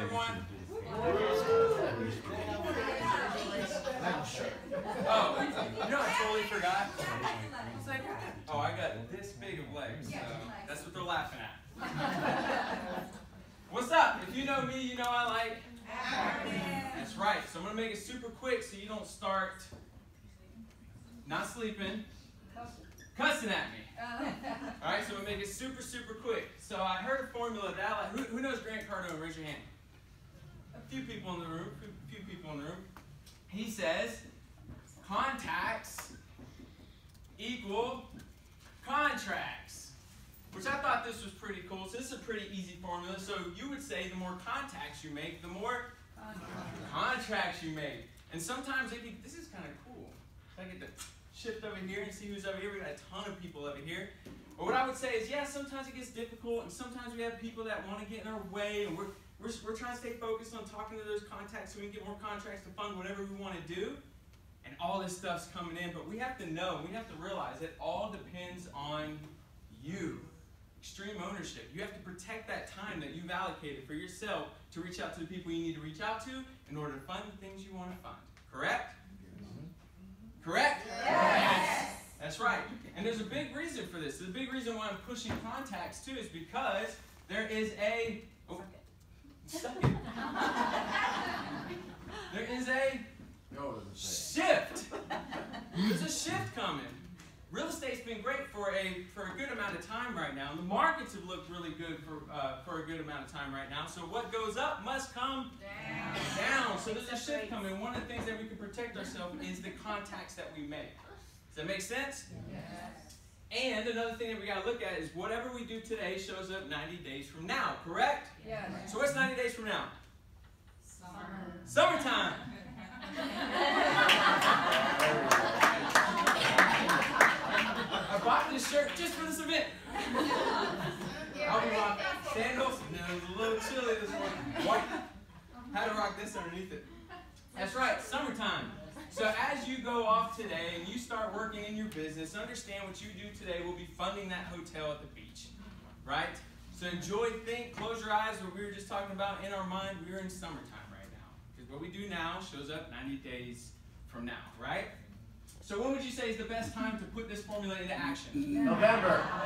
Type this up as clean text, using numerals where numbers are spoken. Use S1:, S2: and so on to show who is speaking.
S1: everyone? Oh, you know, I totally forgot. It's like, oh, I got this big of legs, so that's what they're laughing at. What's up? If you know me, you know I like acronyms. That's right. So I'm going to make it super quick so you don't start not sleeping, cussing at me. All right, so I'm going to make it super, super quick. So I heard a formula that I like. Who knows Grant Cardone? Raise your hand. A few people in the room. A few people in the room. He says, contacts equal contracts, which I thought this was pretty cool. So this is a pretty easy formula. So you would say the more contacts you make, the more contracts you make. And sometimes this is kind of cool. So I get to shift over here and see who's over here. We got a ton of people over here. But what I would say is, yeah, sometimes it gets difficult, and sometimes we have people that want to get in our way, and we're trying to stay focused on talking to those contacts so we can get more contracts to fund whatever we want to do. And all this stuff's coming in, but we have to know, we have to realize it all depends on you. Extreme ownership. You have to protect that time that you've allocated for yourself to reach out to the people you need to reach out to in order to fund the things you want to fund. Correct? Correct?
S2: Yes.
S1: That's right. And there's a big reason for this. The big reason why I'm pushing contacts too is because there is a there is a shift. There's a shift coming. Real estate's been great for a good amount of time right now. The markets have looked really good for a good amount of time right now. So what goes up must come down. So there's a shift coming. One of the things that we can protect ourselves is the contacts that we make. Does that make sense?
S2: Yes.
S1: And another thing that we got to look at is whatever we do today shows up 90 days from now. Correct?
S2: Yes.
S1: So what's 90 days from now?
S2: Summer.
S1: Summertime. I bought this shirt just for this event. I'll be rocking sandals. No, it was a little chilly this morning. White. Had to rock this underneath it. That's right, summertime. So as you go off today and you start working in your business, understand what you do today will be funding that hotel at the beach, right? So enjoy, think, close your eyes. What we were just talking about in our mind, we're in summertime right now. Because what we do now shows up 90 days from now, right? So when would you say is the best time to put this formula into action?
S3: November.